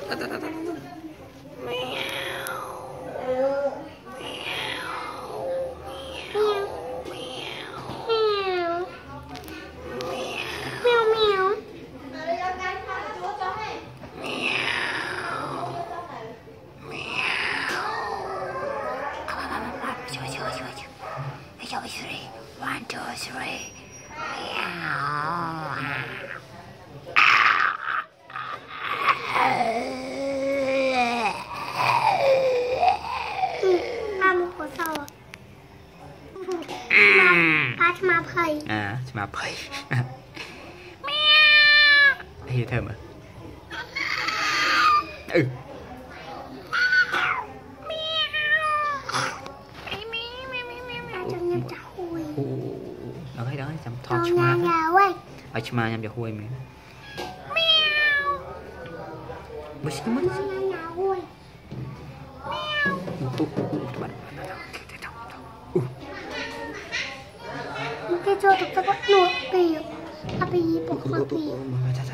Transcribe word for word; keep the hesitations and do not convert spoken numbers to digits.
One, two, three. Ăn của sao à? Ba chma phơi. À, chma phơi. Hiểu thơm à? Ừ. Đó thấy đó, chăm thon chma. Ở chma nhằm cho hôi mình. Bữa xin mất. Cái chỗ tụi ta bắt nuốt kìa. À bị bỏ qua kìa.